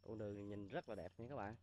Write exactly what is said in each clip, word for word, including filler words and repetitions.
con đường nhìn rất là đẹp nha các bạn.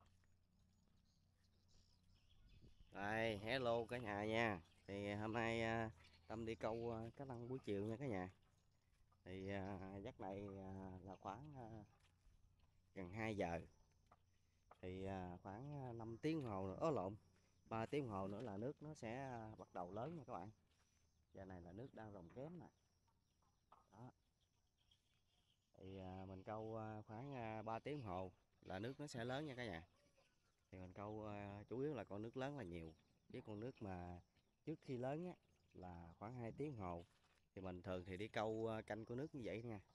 Đây, hello cả nhà nha. Thì hôm nay à, Tâm đi câu à, cá lăng buổi chiều nha cả nhà. Thì à, giấc này à, là khoảng à, gần hai giờ. Thì à, khoảng à, năm tiếng đồng hồ nữa, ớ lộn, ba tiếng đồng hồ nữa là nước nó sẽ à, bắt đầu lớn nha các bạn. Giờ này là nước đang rồng kém nè. Đó. Thì à, mình câu à, khoảng à, ba tiếng đồng hồ là nước nó sẽ lớn nha cả nhà. Thì mình câu à, chủ yếu là con nước lớn là nhiều, với con nước mà trước khi lớn á, là khoảng hai tiếng đồng hồ. Thì mình thường thì đi câu à, canh con nước như vậy nha.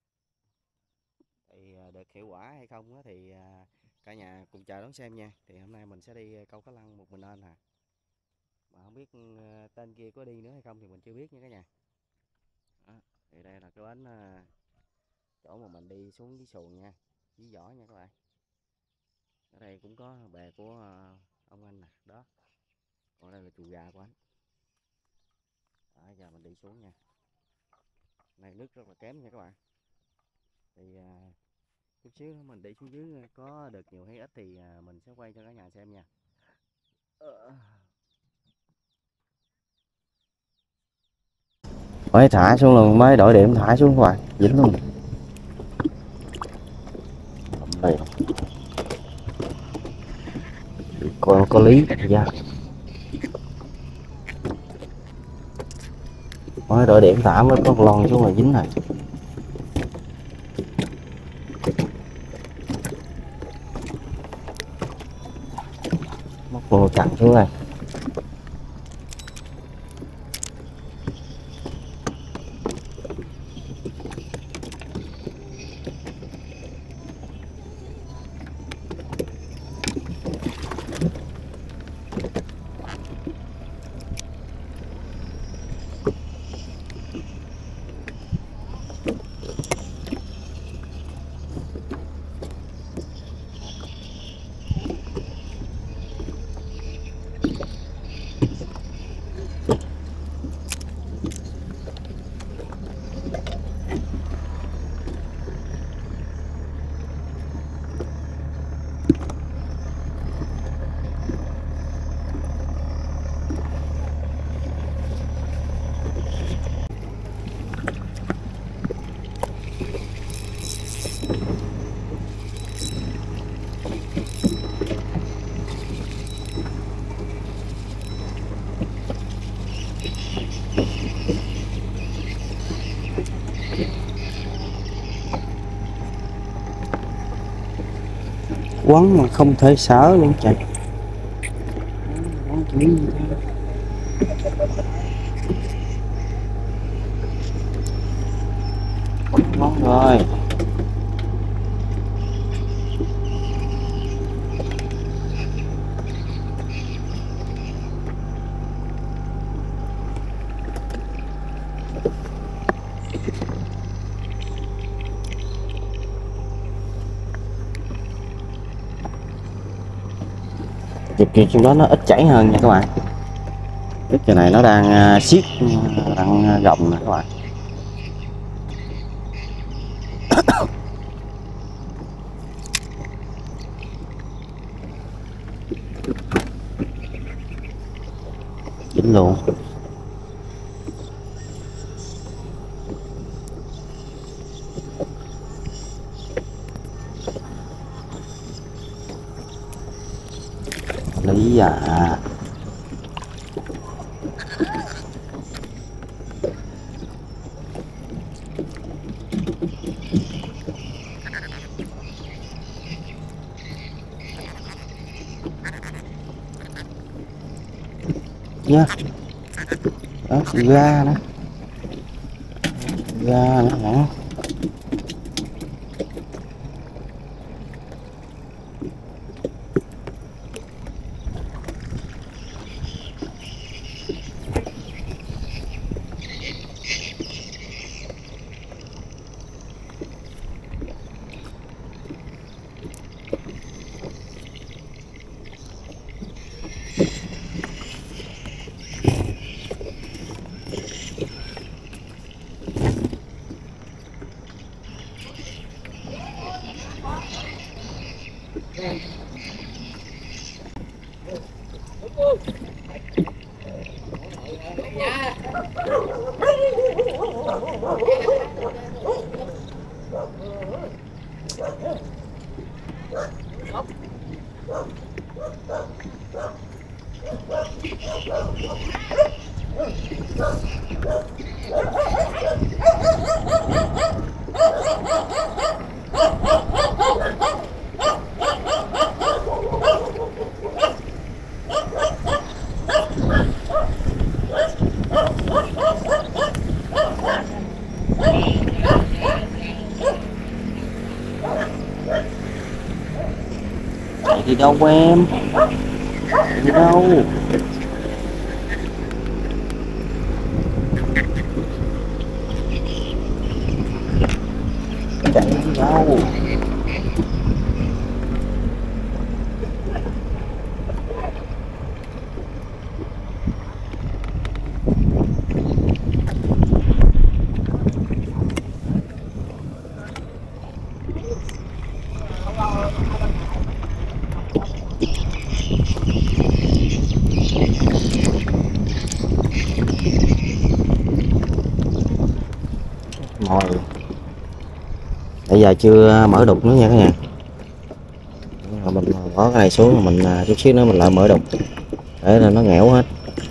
Thì à, được hiệu quả hay không á, thì à, cả nhà cùng chờ đón xem nha. Thì hôm nay mình sẽ đi câu cá lăng một mình anh à, mà không biết à, tên kia có đi nữa hay không thì mình chưa biết nha cả nhà. Đó. Thì đây là cái bến à, chỗ mà mình đi xuống với xuồng nha, với giỏ nha các bạn. Ở đây cũng có bè của à, ông anh nè đó, còn đây là chuồng gà của anh. Đó, giờ mình đi xuống nha. Này nước rất là kém nha các bạn. Thì à, chút xíu nữa mình đi xuống dưới có được nhiều hay ít thì à, mình sẽ quay cho cả nhà xem nha. Mới thả xuống luôn, mới đổi điểm thả xuống các bạn, dính luôn. Đây. Có, có lý ra. Mới đổi điểm thả mới có lon xuống là dính này. Móc vô cặn xuống đây. Quấn mà không thể xả luôn chạy. Quấn chỉ quấn rồi. Chụp kia trong đó nó ít chảy hơn nha các bạn. Cái kia này nó đang uh, siết, đang uh, gồng nè các bạn. Dính luôn. Lý à. Yeah. Đó, ra đó, ra nữa hả? Đi đâu em? Đi đâu? Chạy đi đâu? Mồi bây giờ chưa mở đục nữa nha cả nhà. Mình bỏ cái này xuống, mình chút xíu nữa mình lại mở đục để là nó nghẽo hết.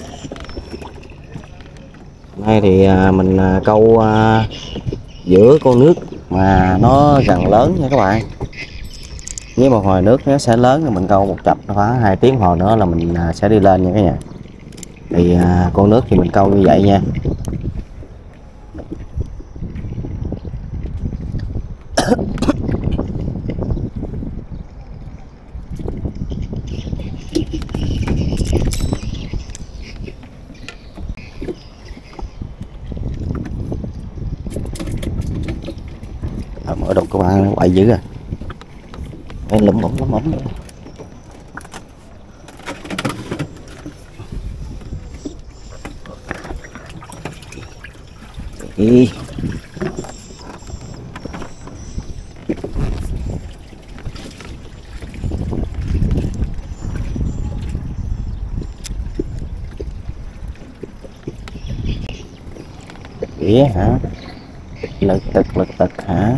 Hôm nay thì mình câu giữa con nước mà nó gần lớn nha các bạn. Với một hồi nước nó sẽ lớn thì mình câu một chập khoảng hai tiếng hồi nữa là mình sẽ đi lên nha cả nhà. Thì con nước thì mình câu như vậy nha. Mở đục các bạn, nó quậy dữ à, lụm bổng lụm bổng. Đi ghía hả? Lực tực lực tực hả?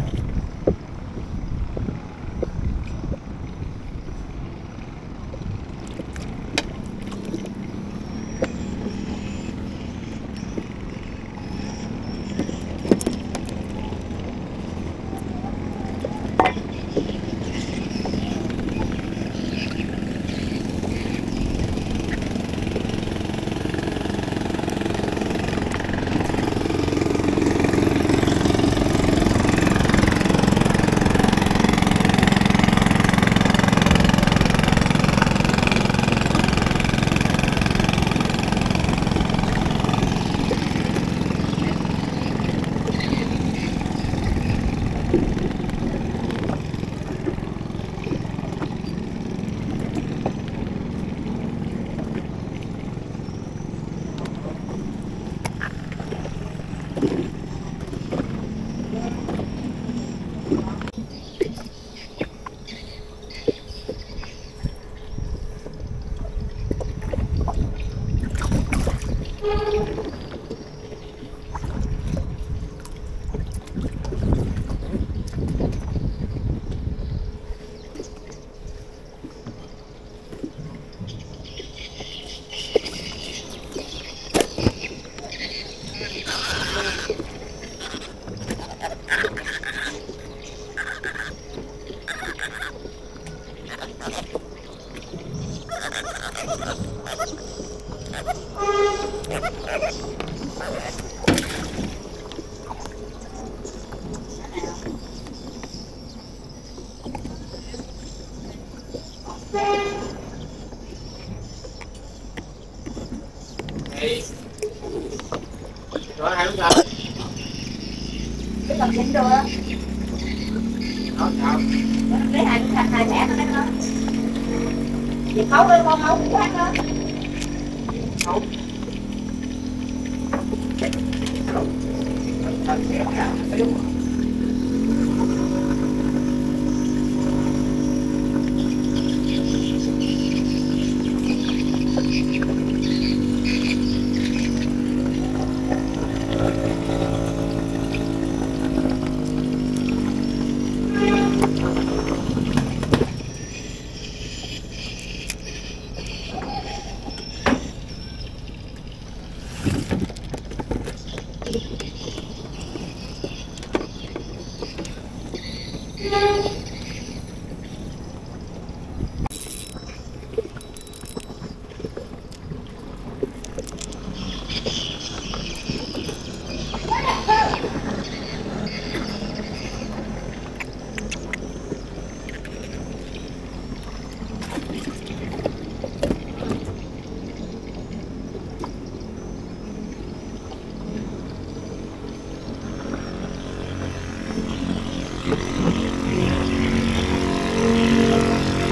Rồi hai lúc sau. Cái tập cũng rồi á. Đó, sao? Lấy hai hai hai thẻ nó đó. Việc khấu lên con khấu cũng quát đó. Khấu.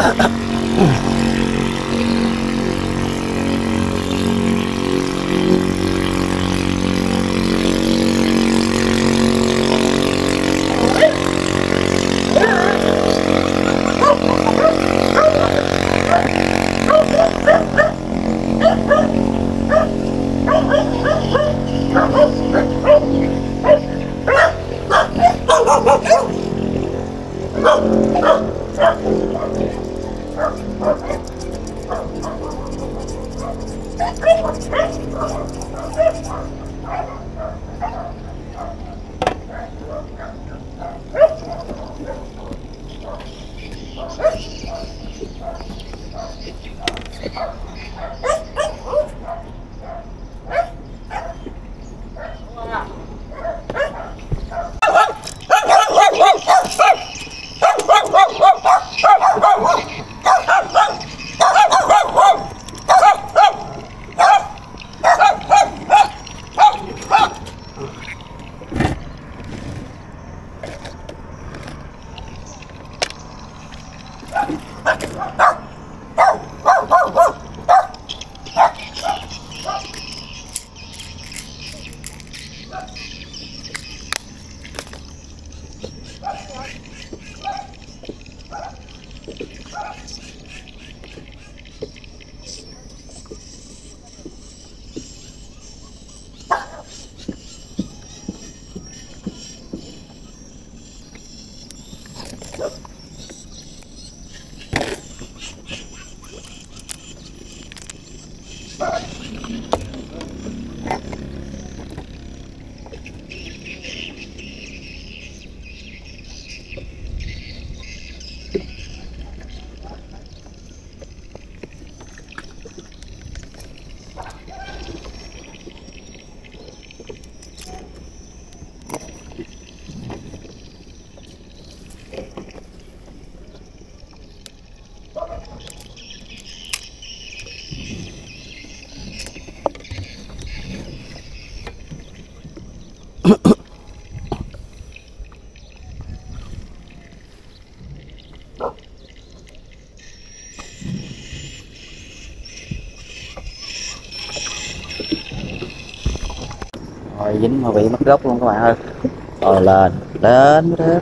Rồi dính mà bị mất gốc luôn các bạn ơi. Rồi lên đến đó.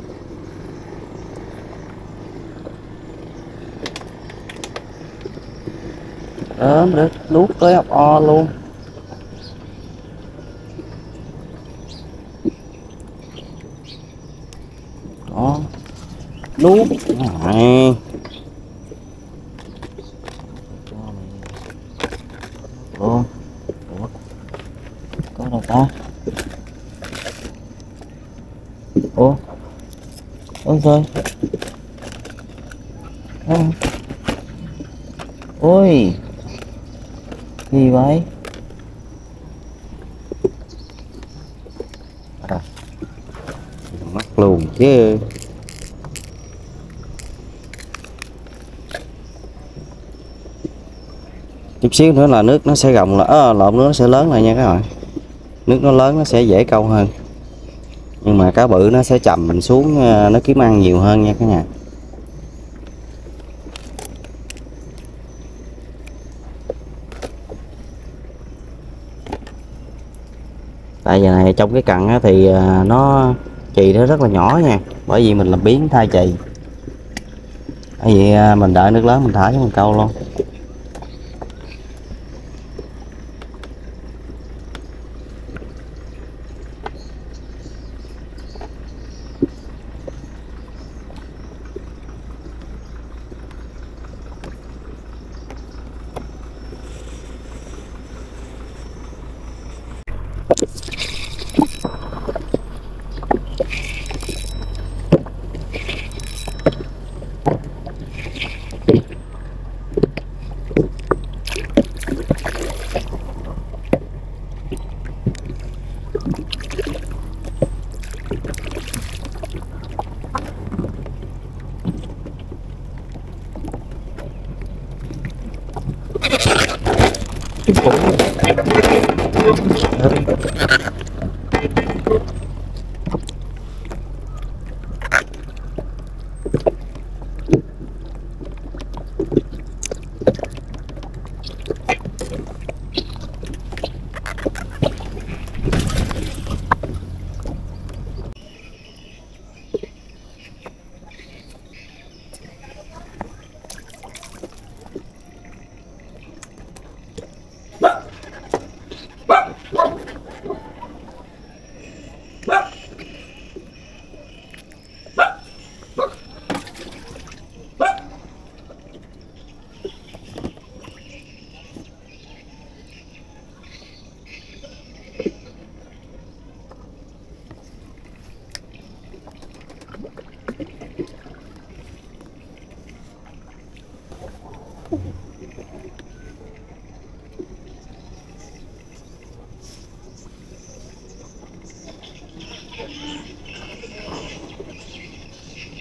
Ớm đó, luốt tới ọc o luôn. Đó. Luốt. Này. Ủa. Ủa. Có đâu ta? Ủa. Ôi trời. À. Ôi. Gì vậy? À. Mắc luôn chứ. Chút xíu nữa là nước nó sẽ gồng là à, lộn nước nó sẽ lớn lại nha các bạn. Nước nó lớn nó sẽ dễ câu hơn. Nhưng mà cá bự nó sẽ chầm mình xuống, nó kiếm ăn nhiều hơn nha cả nhà. Tại giờ này trong cái cặn thì nó chì nó rất là nhỏ nha, bởi vì mình làm biến thay chì. Bởi vì mình đợi nước lớn mình thả cho mình câu luôn.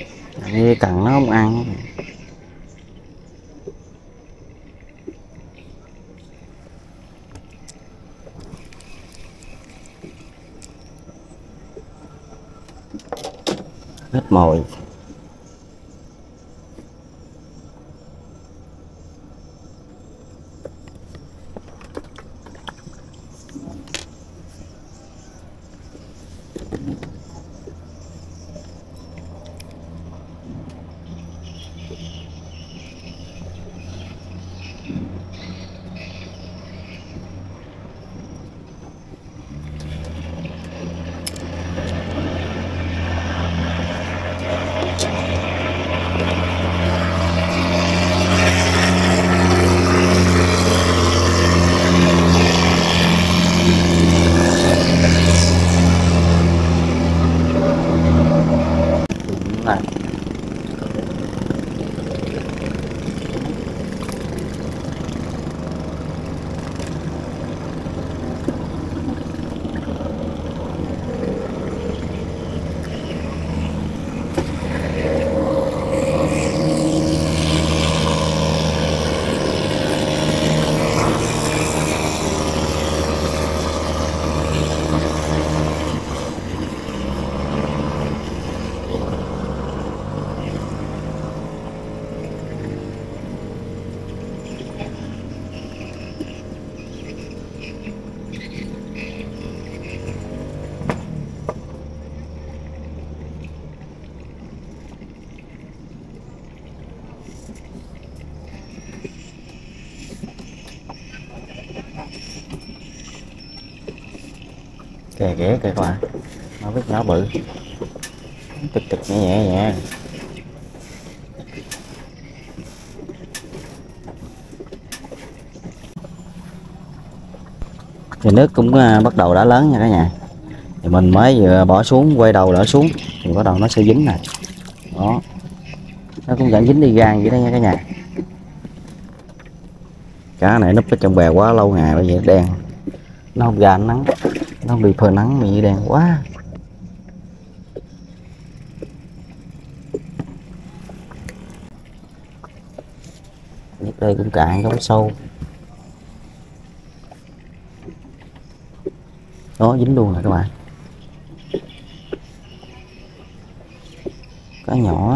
Đây cần nó không ăn. Hết mồi. Này. Kè ghé kìa các bạn, nó biết nó bự, tực tực nhẹ nhẹ nhẹ. Thì nước cũng uh, bắt đầu đã lớn nha cả nhà, thì mình mới vừa bỏ xuống, quay đầu đỡ xuống thì bắt đầu nó sẽ dính này, đó, nó cũng vẫn dính đi gan vậy đó nha cả nhà. Cá này núp ở trong bè quá lâu ngày bây giờ đen, nó không ra ánh nắng, nó bị phơi nắng mà đen quá. Nước đây cũng cạn, không sâu, đó dính luôn rồi các bạn. Cá nhỏ.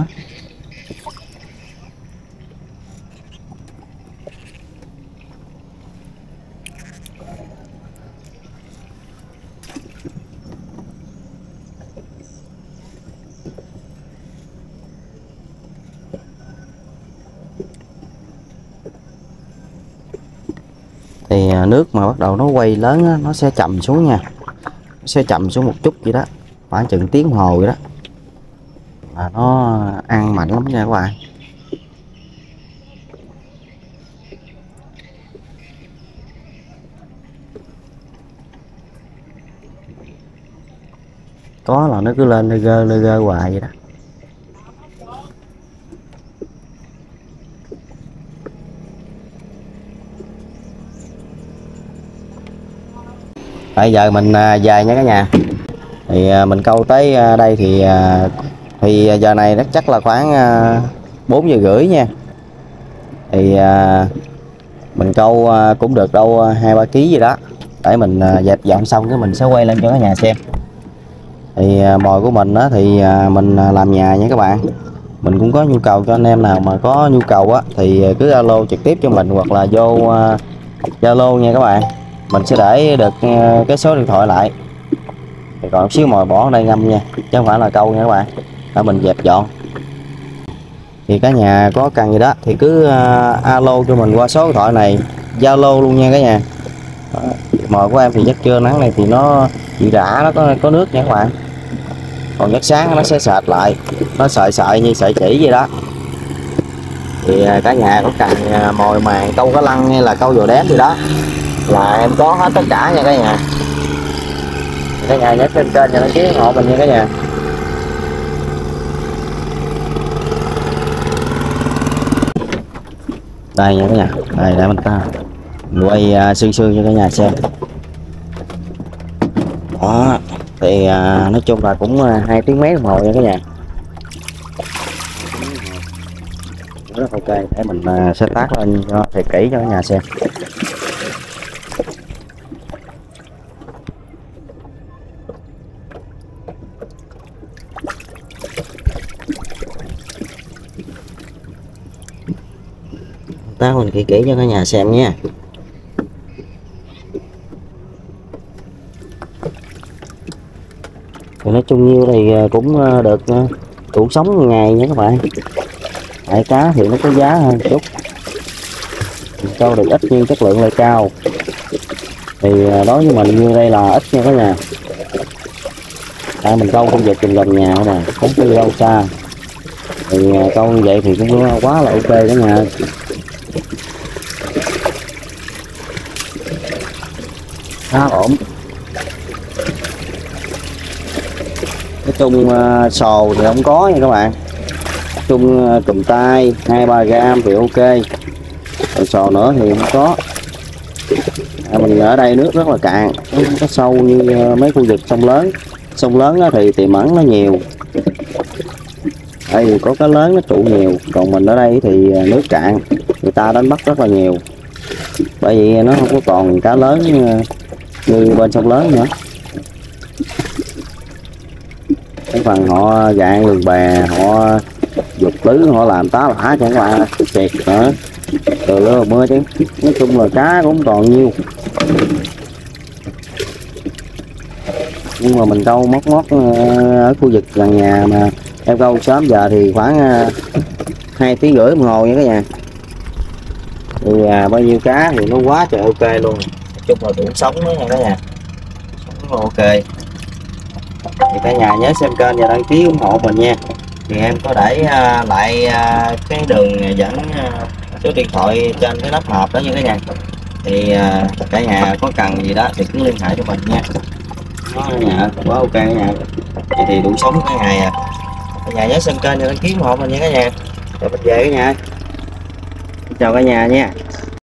Thì nước mà bắt đầu nó quay lớn á, nó sẽ chậm xuống nha, nó sẽ chậm xuống một chút vậy đó, khoảng chừng tiếng hồ vậy đó, là nó ăn mạnh lắm nha các bạn. Có là nó cứ lên lơ gơ lơ gơ hoài vậy đó. Bây giờ mình về nha cả nhà, thì mình câu tới đây thì thì giờ này rất chắc là khoảng bốn giờ rưỡi nha, thì mình câu cũng được đâu hai ba ký gì đó, để mình dẹp dọn xong cái mình sẽ quay lên cho cả nhà xem. Thì mồi của mình đó thì mình làm nhà nha các bạn, mình cũng có nhu cầu cho anh em nào mà có nhu cầu á thì cứ alo trực tiếp cho mình hoặc là vô Zalo nha các bạn, mình sẽ để được cái số điện thoại lại. Thì còn xíu mồi bỏ ở đây ngâm nha, chứ không phải là câu nha các bạn, để mình dẹp dọn. Thì cả nhà có cần gì đó thì cứ uh, alo cho mình qua số điện thoại này, Zalo luôn nha cả nhà. Mồi của em thì giấc trưa nắng này thì nó bị rã, nó có có nước nha các bạn, còn giấc sáng nó sẽ sệt lại, nó sợi sợi như sợi chỉ vậy đó. Thì uh, cả nhà có cần uh, mồi màng, câu cá lăng hay là câu dò đén gì đó là em có hết tất cả nha cả nhà. Cả nhà nhớ kênh kênh và đăng ký ủng hộ mình nha cả nhà. Đây nha cả nhà, đây để mình ta mình quay uh, xương xương cho cả nhà xem. Đó, thì uh, nói chung là cũng uh, hai tiếng mấy đồng hồ nha cả nhà. rất ok. Để mình uh, sẽ tác lên cho thiệt kỹ cho cả nhà xem. Tác lên kỹ kỹ cho cả nhà xem nha. Thì nói chung như thì cũng được đủ sống ngày nha các bạn. Tại cá thì nó có giá hơn chút, câu được ít nhưng chất lượng lại cao. Thì đối với mình như đây là ít nha cả nhà. Tại mình câu công việc gần gần nhà mà không có đi đâu xa, thì câu như vậy thì cũng quá là ok cả nhà. Khá ổn. Nói chung uh, sò thì không có nha các bạn. Nói chung uh, cùm tay hai ba gram thì ok. Còn sò nữa thì không có. À, mình ở đây nước rất là cạn, không có sâu như uh, mấy khu vực sông lớn. Sông lớn thì tiềm ẩn nó nhiều. Tại vì có cá lớn nó trụ nhiều. Còn mình ở đây thì nước cạn, người ta đánh bắt rất là nhiều. Bởi vì nó không có còn cá lớn uh, như bên sông lớn nữa. Cái phần họ dạng lường bè, họ dục lưới, họ làm tá lả cho các bạn tuyệt nữa. Từ lứa mưa chứ. Nói chung là cá cũng còn nhiêu. Nhưng mà mình câu móc móc ở khu vực gần nhà mà em câu sớm giờ thì khoảng hai tiếng rưỡi đồng hồ nha cả nhà. Thì à, bao nhiêu cá thì nó quá trời ok luôn. Nói chung là đủ sống đó nha cả nhà. Sống ok. Thì cả nhà nhớ xem kênh và đăng ký ủng hộ mình nha. Thì em có để uh, lại uh, cái đường dẫn uh, số điện thoại trên cái nắp hộp đó nha cả nhà. Thì uh, cả nhà có cần gì đó thì cứ liên hệ cho mình nha. Đó, cả nhà quá ok cả nhà. Vậy thì đủ sống cả ngày à. Cả nhà nhớ xem kênh và đăng ký ủng hộ mình nha cả nhà. Rồi mình về cả nhà. Chào cả nhà nha.